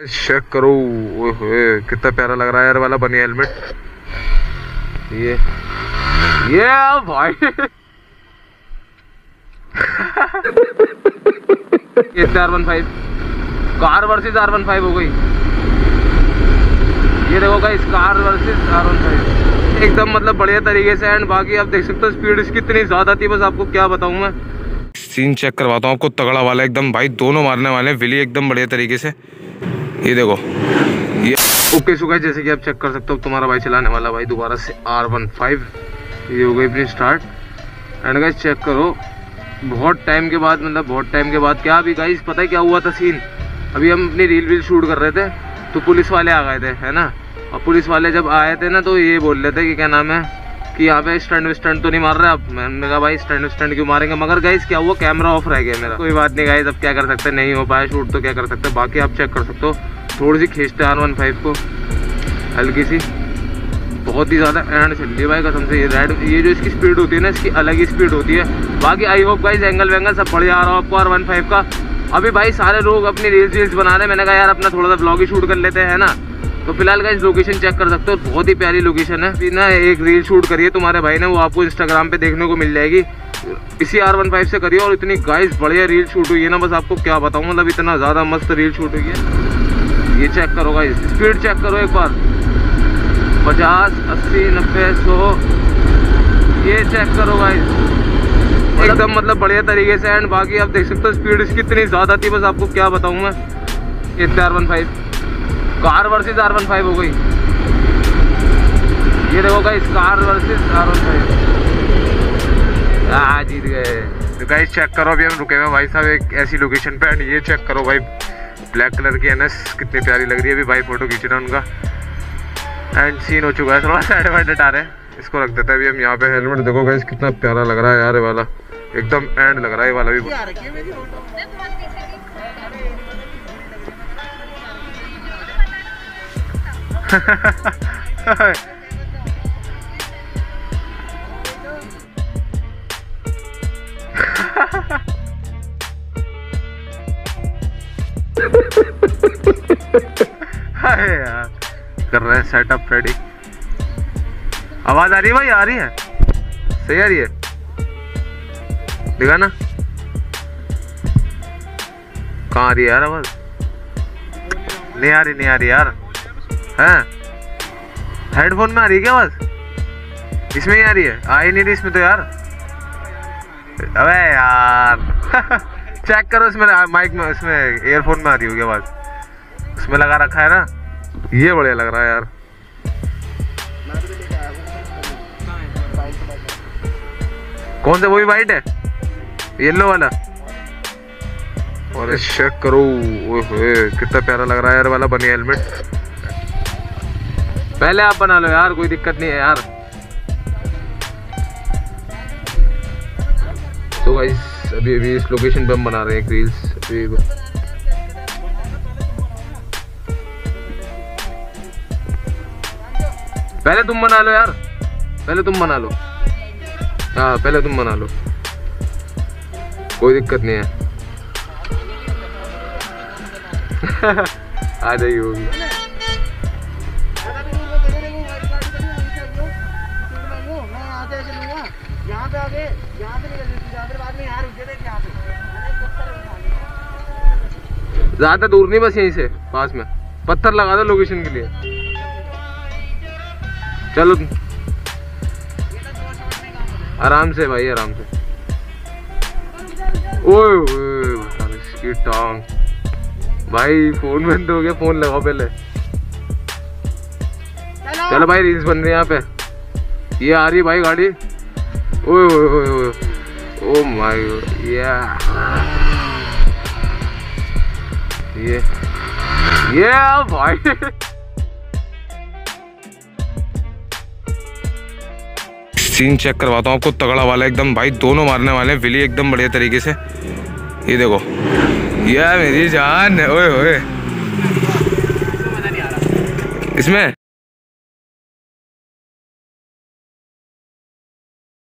Check करो, ओए कितना प्यारा लग रहा है यार वाला बनी हेलमेट। ये भाई ये R15 कार वर्सेस R15 हो गई। ये देखो गाइस, कार वर्सेस R15 एकदम मतलब बढ़िया तरीके से। एंड बाकी आप देख सकते हो स्पीड इसकी इतनी ज्यादा थी, बस आपको क्या बताऊं मैं। सीन चेक करवाता हूँ आपको, तगड़ा वाला एकदम भाई, दोनों मारने वाले हैं विली एकदम बढ़िया तरीके से। ये देखो ये ओके सो गाइस, जैसे कि आप चेक कर सकते हो तुम्हारा भाई चलाने वाला भाई दोबारा से R15। ये हो गई अपनी स्टार्ट। एंड गाइस चेक करो, बहुत टाइम के बाद, मतलब बहुत टाइम के बाद क्या अभी गाइस पता है क्या हुआ था सीन। अभी हम अपनी रील शूट कर रहे थे तो पुलिस वाले आ गए थे, है ना। और पुलिस वाले जब आए थे ना तो ये बोल रहे थे कि क्या नाम है कि यहाँ पे स्टंट तो नहीं मार रहे आप। मैंने कहा भाई स्टंट क्यों मारेंगे, मगर गाइस क्या हुआ, कैमरा ऑफ रह गया मेरा। कोई बात नहीं गाइस, अब क्या कर सकते, नहीं हो पाया शूट तो क्या कर सकते। बाकी आप चेक कर सकते हो, थोड़ी सी खींचते R15 को हल्की सी, बहुत ही ज़्यादा एंड चल रही है भाई कसम से। ये रेड, ये जो इसकी स्पीड होती है ना, इसकी अलग ही स्पीड होती है। बाकी आई होप गाइस एंगल वेंगल सब बढ़िया आ रहा हो आपको R15 का। अभी भाई सारे लोग अपनी रील्स बना रहे हैं, मैंने कहा यार अपना थोड़ा सा ब्लॉग ही शूट कर लेते हैं ना। तो फिलहाल गाइस लोकेशन चेक कर सकते हो, बहुत ही प्यारी लोकेशन है। अभी ना एक रील शूट करी है तुम्हारे भाई ने, वो आपको इंस्टाग्राम पे देखने को मिल जाएगी। इसी R15 से करिए और इतनी गाइस बढ़िया रील शूट हुई है ना, बस आपको क्या बताऊँ, मतलब इतना ज़्यादा मस्त रील शूट हुई है। ये चेक करो गाइस, स्पीड चेक करो एक बार, 50, 80, 90, 100। ये चेक करो गाइस, एकदम मतलब बढ़िया तरीके से। एंड बाकी आप देख सकते हो स्पीड इसकी इतनी ज़्यादा थी, बस आपको क्या बताऊँ मैं। ये R15 कार वर्सेस R15 हो गई। ये देखो गाइस, कार वर्सेस R15 जीत गए। तो गाइस चेक करो, अभी हम रुके हुए भाई साहब एक ऐसी लोकेशन पे। एंड ये चेक करो भाई, ब्लैक कलर की NS कितनी प्यारी लग रही है। अभी भाई फोटो खींच रहे हैं उनका। एंड सीन हो चुका है, थोड़ा सा एडवांटेज आ रहे हैं, इसको रख देते हैं अभी हम यहाँ पे। हेलमेट देखो गाइस कितना प्यारा लग रहा है यार, ये वाला एकदम एंड लग रहा है। ये वाला भी यार कर रहे हैं सेटअप रेडी। आवाज आ रही है भाई, आ रही है, सही आ रही है, दिखा ना कहाँ आ रही है यार आवाज। नहीं आ रही यार, हैं हेडफोन में आ रही है क्या आवाज, इसमें ही आ रही है, आ ही नहीं रही इसमें तो यार। अबे यार चेक करो इसमें माइक में, इसमें एयरफोन में आ रही होगी आवाज, उसमें लगा रखा है ना। ये बढ़िया लग रहा है यार। कौन सा, वो भी वाइट है, येलो वाला। और चेक करो, ओए कितना प्यारा लग रहा है यार वाला बनी हेलमेट। पहले आप बना लो यार, कोई दिक्कत नहीं है यार। तो गाइस अभी इस लोकेशन पे हम बना रहे हैं एक रील्स। पहले तुम बना लो यार, पहले तुम बना लो। हाँ पहले तुम बना लो, कोई दिक्कत नहीं है। आ जाइए होगी। ज्यादा दूर नहीं, बस यहीं से पास में पत्थर लगा दो लोकेशन के लिए। चलो आराम से भाई, आराम से। ओए इसकी टांग भाई, फोन बंद हो गया, फोन लगाओ पहले। चलो भाई रील्स बन रही है यहाँ पे, ये आ रही भाई गाड़ी। ओए ओ माय गॉड, ये भाई सीन चेक करवाता हूँ आपको, तगड़ा वाला एकदम भाई, दोनों मारने वाले हैं विली एकदम बढ़िया तरीके से। ये देखो, ये मेरी जान, ओए इसमें